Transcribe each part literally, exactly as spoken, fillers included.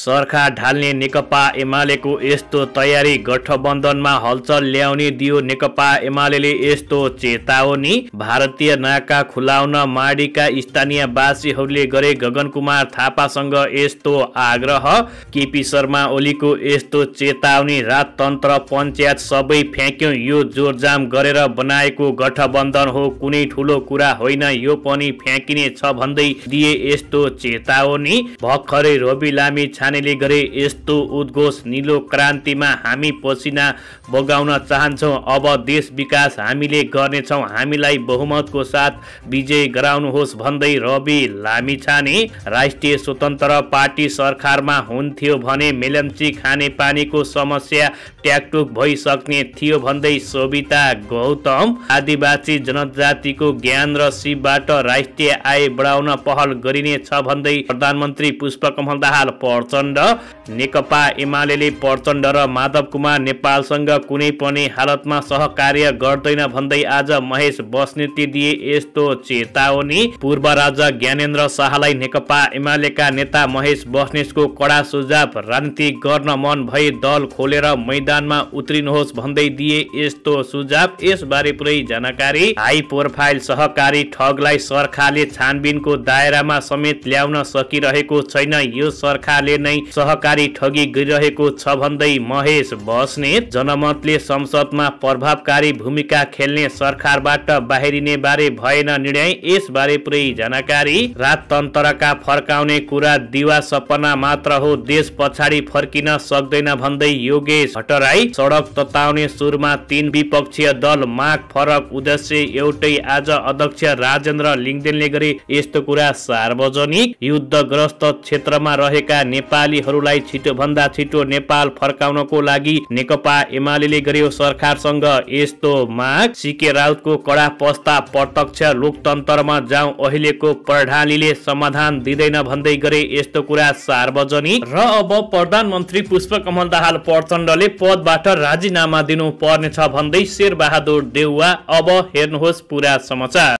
सरकार ढाल्ने नेकपा एमालेको यस्तो तयारी गठबन्धनमा हलचल ल्याउने दियो नेकपा एमालेले यस्तो चेतावनी। भारतीय नाका खुलाउन माडीका स्थानीयवासीहरूले गरे गगन कुमार थापासँग यस्तो आग्रह। केपी शर्मा ओलीको यस्तो चेतावनी। राजतन्त्र पञ्चायत सबै फ्याँक्यो, यो जोरजाम गरेर बनाएको गठबन्धन हो, कुनै ठुलो कुरा होइन, यो पनि फ्याँकिने छ भन्दै दिए यस्तो चेतावनी। भर्खरै रवि लामी छानेले गरे यस्तो उद्घोष। नीलो क्रान्तिमा हामी पसिना बगाउन चाहन्छौँ, अब देश विकास हामीले गर्नेछौँ, हामीलाई बहुमतको साथ विजय गराउनुहोस् भन्दै रवि लामी छाने। राष्ट्रिय स्वतन्त्र पार्टी सरकारमा हुन्थ्यो भने मेलम्ची खानेपानीको समस्या ट्याकटुक भइसक्ने थियो भन्दै सविता गौतम। आदिवासी जनजातिको ज्ञान र सिपबाट राष्ट्रिय आय बढाउन पहल गरिने छ भन्दै प्रधानमन्त्री पुष्पकमल दाहाल प्रचण्ड। नेकपा एमालेले प्रचण्ड र माधव कुमार नेपालसँग कुनै पनि हालतमा सहकार्य गर्दैन भन्दै आज महेश बस्नेतले दिए यस्तो चेतावनी। पूर्व राजा ज्ञानेन्द्र शाहलाई नेकपा एमालेका नेता महेश बस्नेतको कडा सुझाव। राजनीति गर्न मन भए दल खोलेर मैदानमा उत्रिनुहोस् भन्दै दिए यस्तो सुझाव। यसबारे पुरै जानकारी। हाई प्रोफाइल सहकारी ठगलाई सरकारले छानबिनको दायरामा समेत ल्याउन सकिरहेको छैन, यो सरकारले नै सहकारी ठगी गरिरहेको छ भन्दै महेश बस्नेत। जनमतले संसदमा प्रभावकारी भूमिका खेल्ने सरकारबाट बाहिरिने बारे भएन निर्णय, यसबारे पुरै जानकारी। राजतन्त्रका फर्काउने कुरा दिवा सपना मात्र हो, देश पछाडि फर्किन सक्दैन भन्दै योगेश भट्टराई। सडक तताउने सुरुमा तीन विपक्षीय दल, माग फरक उद्देश्य एउटै। आज अध्यक्ष राजेन्द्र लिङ्गदेनले गरे यस्तो कुरा सार्वजनिक। युद्धग्रस्त क्षेत्रमा रहेका नेपालीहरूलाई छिटोभन्दा छिटो नेपाल फर्काउनको लागि नेकपा एमालेले गर्यो सरकारसँग यस्तो माग। सीके राउतको कडा प्रस्ताव, प्रत्यक्ष लोकतन्त्रमा जाउँ, अहिलेको प्रणालीले समाधान दिँदैन भन्दै गरे यस्तो कुरा सार्वजनिक। र अब प्रधानमन्त्री पुष्पकमल दाहाल प्रचण्डले पदबाट राजीनामा दिनु पर्नेछ भन्दै शेरबहादुर देउवा। अब हेर्नुहोस् पुरा समाचार।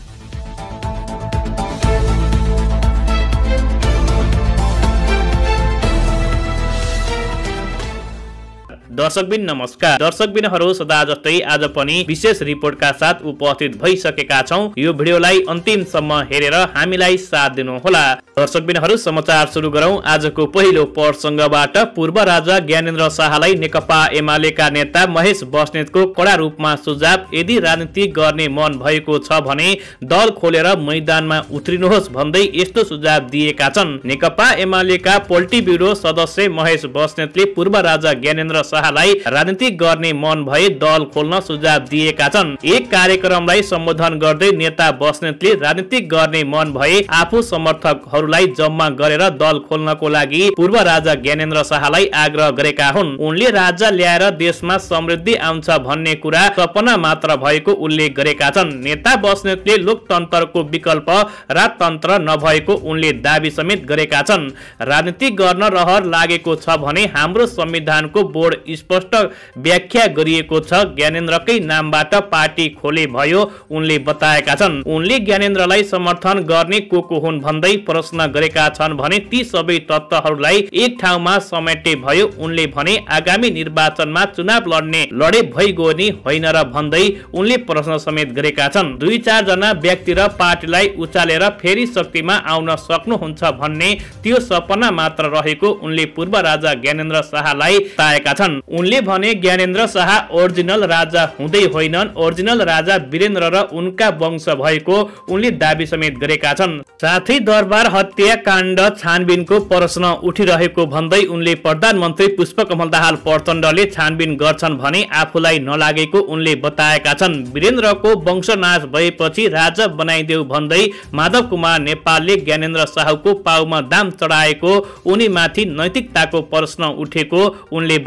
दर्शकबिन नमस्कार। दर्शकबिनहरू सदा जस्तै आज पनि विशेष रिपोर्टका साथ उपस्थित भइसकेका छौं। यो भिडियोलाई अन्तिमसम्म हेरेर हामीलाई साथ दिनुहोला। दर्शकबिनहरू समाचार सुरु गरौं आजको पहिलो प्रसंगबाट। पूर्व राजा ज्ञानेन्द्र शाहलाई नेकपा एमालेका नेता महेश बस्नेतको कडा रूपमा सुझाव। यदि राजनीति गर्ने मन भएको छ भने दल खोलेर मैदानमा उत्रिनुहोस् भन्दै यस्तो सुझाव दिएका छन्। नेकपा एमालेका पोलिटी ब्युरो सदस्य महेश बस्नेतले पूर्व राजा ज्ञानेन्द्र शाह राजनीति गर्ने मन भए दल खोल्न सुझाव दिएका छन्। एक कार्यक्रमलाई सम्बोधन गर्दै नेता बस्नेतले राजनीति गर्ने मन भए आफू समर्थकहरूलाई जम्मा गरेर दल खोल्नको लागि पूर्व राजा ज्ञानेन्द्र शाहलाई आग्रह गरेका हुन्। उनले राजा ल्याएर देशमा समृद्धि आउँछ भन्ने कुरा सपना मात्र भएको उल्लेख गरेका छन्। नेता बस्नेतले लोकतन्त्रको विकल्प राजतन्त्र नभएको उनले दाबी समेत गरेका छन्। राजनीति गर्न रहर लागेको छ भने हाम्रो संविधानको बोर्ड स्पष्ट व्याख्या गरिएको छ, ज्ञानेन्द्रकै नामबाट पार्टी खोले भयो उनले बताएका छन्। उनले ज्ञानेन्द्रलाई समर्थन गर्ने को को हुन् भन्दै प्रश्न गरेका छन् भने ती सबै तत्त्वहरूलाई एक ठाउँमा समेटे भयो। उनले भने आगामी निर्वाचनमा चुनाव लड्ने लडे भइगयो नि होइन र भन्दै उनले प्रश्न समेत गरेका छन्। दुई चार जना व्यक्ति र पार्टीलाई उचालेर फेरि शक्तिमा आउन सक्नुहुन्छ भन्ने त्यो सपना मात्र रहेको उनले पूर्व राजा ज्ञानेन्द्र शाहलाई बताएका छन्। उनले भने ज्ञानेन्द्र शाह ओरिजिनल राजा हुँदै होइनन्, ओरिजिनल राजा वीरेन्द्र र उनका वंश भएको उनले दाबी समेत गरेका छन्। साथै दरबार हत्याकाण्ड छानबिनको प्रश्न उठिरहेको भन्दै उनले प्रधानमन्त्री पुष्पकमल दाहाल प्रचण्डले छानबिन गर्छन् भने आफूलाई नलागेको उनले बताएका छन्। वीरेन्द्रको वंशनाश भएपछि राजा बनाइदेऊ भन्दै माधव कुमार नेपालले ज्ञानेन्द्र शाहको पाउमा दाम चढाएको उनीमाथि नैतिकताको प्रश्न उठेको उनले बताएका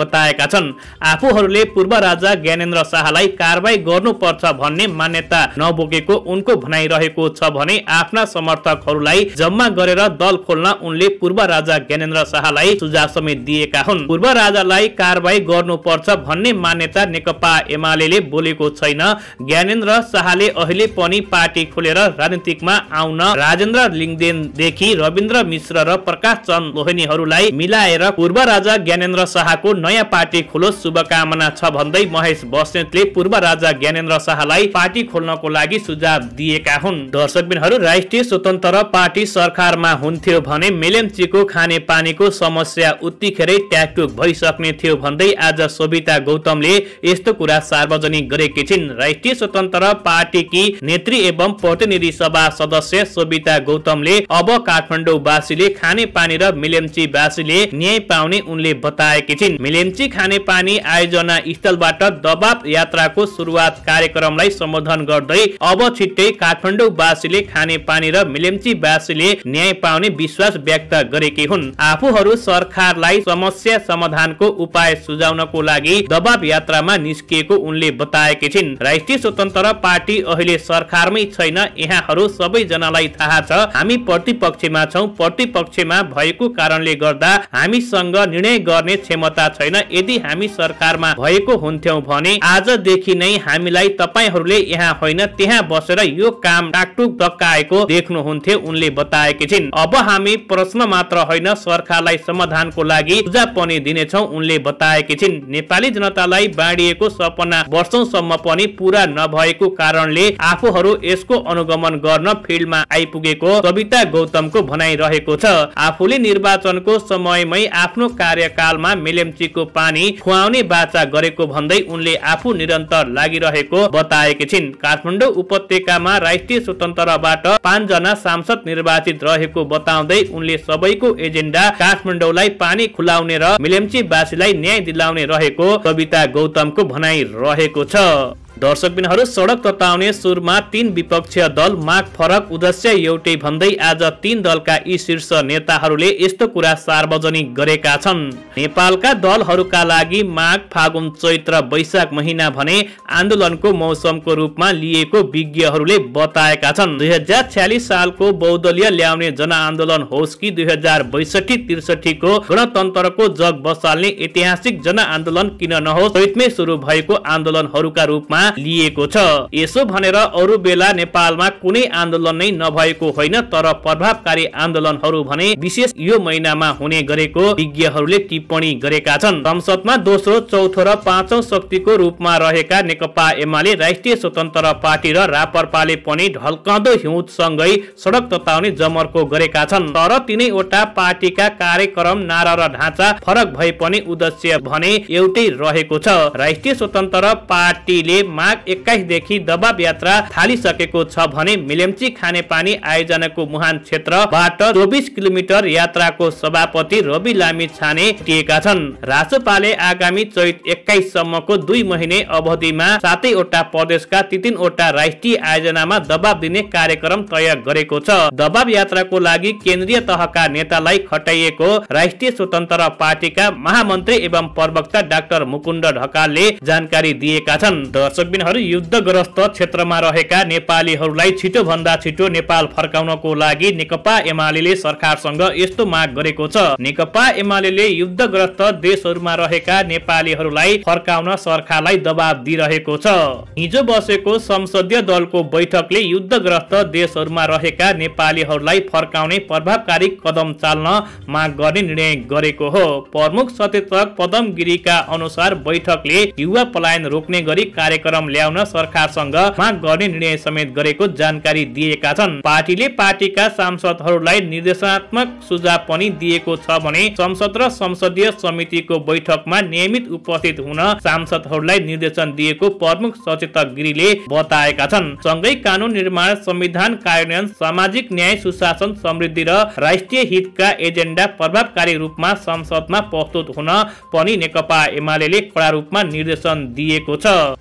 गरेका छन्। आफूहरूले पूर्व राजा ज्ञानेन्द्र शाहलाई कारबाही गर्नुपर्छ भन्ने मान्यता नबोकेको उनको भनाइ रहेको छ भने आफ्ना समर्थकहरूलाई जम्मा गरेर दल खोल्न उनले पूर्व राजा ज्ञानेन्द्र शाहलाई सुझाव समेत दिएका हुन्। पूर्व राजालाई कारबाही गर्नुपर्छ भन्ने मान्यता नेकपा एमाले बोलेको छैन। ज्ञानेन्द्र शाहले अहिले पनि पार्टी खोलेर राजनीतिकमा आउन राजेन्द्र लिङदेनदेखि रविन्द्र मिश्र र प्रकाश चन्द लोहनीहरूलाई मिलाएर पूर्व राजा ज्ञानेन्द्र शाहको नयाँ पार्टी खोलोस् शुभकामना छ भन्दै महेश बस्नेतले पूर्व राजा ज्ञानेन्द्र शाहलाई पार्टी खोल्नको लागि सुझाव दिएका हुन्। दर्शकबिनहरू, राष्ट्रिय स्वतन्त्र पार्टी सरकारमा हुन्थ्यो भने मेलेम्चीको खाने पानीको समस्या उत्तिखेरै ट्याकटुक भइसक्ने थियो भन्दै आज सोभिता गौतमले यस्तो कुरा सार्वजनिक गरेकी छिन्। राष्ट्रिय स्वतन्त्र पार्टीकी नेत्री एवं प्रतिनिधि सभा सदस्य सोभिता गौतमले अब काठमाडौँवासीले खाने पानी र मेलेम्ची वासीले न्याय पाउने उनले बताएकी छिन्। मेलेम्ची खाने पानी आयोजना स्थलबाट दबाब यात्राको सुरुवात कार्यक्रमलाई सम्बोधन गर्दै अब छिट्टै काठमाडौँवासीले खाने पानी र मेलेम्ची वासीले न्याय पाउने विश्वास व्यक्त गरेकी हुन्। आफूहरू सरकारलाई समस्या समाधानको उपाय सुझाउनको लागि दबाब यात्रामा निस्किएको उनले बताएकी छिन्। राष्ट्रिय स्वतन्त्र पार्टी अहिले सरकारमै छैन, यहाँहरू सबैजनालाई थाहा छ। हामी प्रतिपक्षमा छौं, प्रतिपक्षमा भएको कारणले गर्दा हामीसँग निर्णय गर्ने क्षमता छैन। यदि हामी सरकारमा भएको हुन्थ्यौं भने आजदेखि नै हामीलाई तपाईहरूले यहाँ होइन त्यहाँ बसेर यो काम टाकटुक डकाएको देख्नुहुन्थ्यो उनले बताएकी छिन्। अब हामी प्रश्न मात्र होइन सरकारलाई समाधानको लागि सुझाव पनि दिनेछौं उनले बताएकी छिन्। नेपाली जनतालाई बाँडिएको सपना वर्षौंसम्म पनि पूरा नभएको कारणले आफूहरू यसको अनुगमन गर्न फिल्डमा आइपुगेको सविता गौतमको भनाइ रहेको छ। आफूले निर्वाचनको समयमै आफ्नो कार्यकालमा मेलेम्चीको पानी खुवाउने बाचा गरेको भन्दै उनले आफू निरन्तर लागिरहेको बताएकी छिन्। काठमाडौँ उपत्यकामा राष्ट्रिय स्वतन्त्रबाट पाँच जना सांसद निर्वाचित रहेको बताउँदै उनले सबैको एजेन्डा काठमाडौँलाई पानी खुलाउने र मेलेम्ची वासीलाई न्याय दिलाउने रहेको सविता गौतमको भनाइ रहेको छ। दर्शकबिनहरू, सडक तताउने सुरमा तीन विपक्षीय दल माग फरक उद्देश्य एउटै भन्दै आज तीन दलका यी शीर्ष नेताहरूले यस्तो कुरा सार्वजनिक गरेका छन्। नेपालका दलहरूका लागि माघ फागुन चैत्र वैशाख महिना भने आन्दोलनको मौसमको रूपमा लिएको विज्ञहरूले बताएका छन्। दुई हजार छ्यालिस सालको बहुदलीय ल्याउने जनआन्दोलन होस् कि दुई हजार बैसठी त्रिसठी को गणतन्त्रको जग बसाल्ने ऐतिहासिक जनआन्दोलन किन नहोस्, चैतमै सुरु भएको आन्दोलनहरूका रूपमा लिएको छ। यसो भनेर अरू बेला नेपालमा कुनै आन्दोलन नै नभएको होइन, तर प्रभावकारी आन्दोलनहरू भने विशेष यो महिनामा हुने गरेको विज्ञहरूले टिप्पणी गरेका छन्। संसदमा दोस्रो चौथो र पाँचौं शक्तिको रूपमा रहेका नेकपा एमाले, राष्ट्रिय स्वतन्त्र पार्टी र रापरपाले पनि ढल्कँदो हिउँदसँगै सडक तताउने जमर्को गरेका छन्। तर तीनैवटा पार्टीका कार्यक्रम नारा र ढाँचा फरक भए पनि उद्देश्य भने एउटै रहेको छ। राष्ट्रिय स्वतन्त्र पार्टीले माघ एक्काइस देखि दबाब यात्रा थालिसकेको छ भने मेलेम्ची खानेपानी आयोजनाको मुहान क्षेत्रबाट चौबिस किलोमिटर यात्राको सभापति रवि लामी छाने टिएका छन्। रासोपाले आगामी चैत एक्काइस सम्मको दुई महिने अवधिमा सातैवटा प्रदेशका तीनवटा राष्ट्रिय आयोजनामा दबाब दिने कार्यक्रम तय गरेको छ। दबाब यात्राको लागि केन्द्रीय तहका नेतालाई खटाइएको राष्ट्रिय स्वतन्त्र पार्टीका महामन्त्री एवं प्रवक्ता डाक्टर मुकुन्द ढकालले जानकारी दिएका छन्। दर्शकबिनहरू, युद्धग्रस्त क्षेत्रमा रहेका नेपालीहरूलाई छिटो भन्दा छिटो नेपाल फर्काउनको लागि नेकपा एमाले सरकारसँग यस्तो माग गरेको छ। नेकपा एमाले युद्धग्रस्त देशहरूमा रहेका नेपालीहरूलाई फर्काउन सरकारलाई दबाब दिइरहेको छ। हिजो बसेको संसदीय दलको बैठकले युद्धग्रस्त देशहरूमा रहेका नेपालीहरूलाई फर्काउने प्रभावकारी कदम चाल्न माग गर्ने निर्णय गरेको हो। प्रमुख सचेतक पदम गिरीका अनुसार बैठकले युवा पलायन रोक्ने गरी कार्यक्रम ल्याउन सरकारसँग माग गर्ने निर्णय समेत गरेको जानकारी दिएका छन्। पार्टीले पार्टीका सांसदहरूलाई निर्देशनात्मक सुझाव पनि दिएको छ भने संसद र संसदीय समितिको बैठकमा नियमित उपस्थित हुन सांसदहरूलाई निर्देशन दिएको प्रमुख सचेतक गिरीले बताएका छन्। सँगै कानून निर्माण, संविधान कार्यान्वयन, सामाजिक न्याय, सुशासन, समृद्धि र राष्ट्रिय हितका एजेन्डा प्रभावकारी रूपमा संसदमा प्रस्तुत हुन पनि नेकपा एमाले कडा रूपमा निर्देशन दिएको छ। दर्शक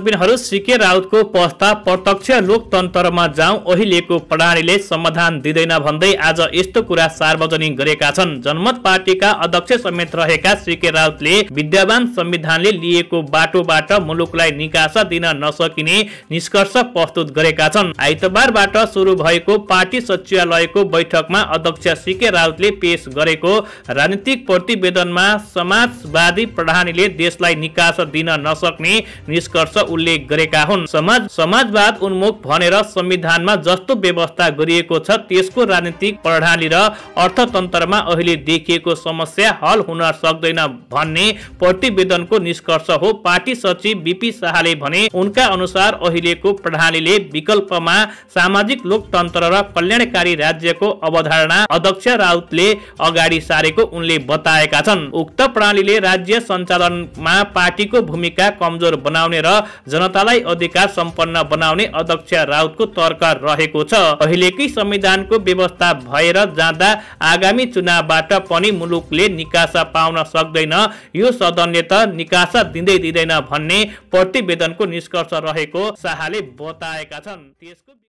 नवीनहरू सीके राउतको प्रस्ताव प्रत्यक्ष लोकतन्त्रमा जाउँ अहिलेको प्रणालीले समाधान दिँदैन भन्दै आज यस्तो कुरा सार्वजनिक गरेका छन्। जनमत पार्टीका अध्यक्ष समेत रहेका सीके राउतले विद्यमान संविधानले लिएको बाटोबाट मुलुकलाई निकासा दिन नसकिने निष्कर्ष प्रस्तुत गरेका छन्। आइतबारबाट सुरु भएको पार्टी सचिवालयको बैठकमा अध्यक्ष सीके राउतले पेश गरेको राजनीतिक प्रतिवेदनमा समाजवादी प्रणालीले देशलाई निकासा दिन नसक्ने निष्कर्ष उल्लेख गरेका हुन्। समाज समाजवाद उन्मुख भनेर संविधानमा जस्तो व्यवस्था गरिएको छ त्यसको राजनीतिक प्रणाली र अर्थतन्त्रमा अहिले देखिएको समस्या हल हुन सक्दैन भन्ने प्रतिवेदनको निष्कर्ष हो। पार्टी सचिव बीपी शाहले भने उनका अनुसार अहिलेको प्रणालीले विकल्पमा सामाजिक लोकतन्त्र र कल्याणकारी राज्यको अवधारणा अध्यक्ष राउतले अगाडि सारेको उनले बताएका छन्। उक्त प्रणालीले राज्य सञ्चालनमा पार्टीको भूमिका कमजोर बनाउने र जनतालाई अधिकार सम्पन्न बनाउने अध्यक्ष राउतको तर्क रहेको छ। अहिलेकै संविधानको व्यवस्था भएर जाँदा आगामी चुनावबाट पनि मुलुकले निकासा पाउन सक्दैन, यो सदनले त निकासा दिँदै दिँदैन भन्ने प्रतिवेदनको निष्कर्ष रहेको शाहले बताएका छन्। त्यसको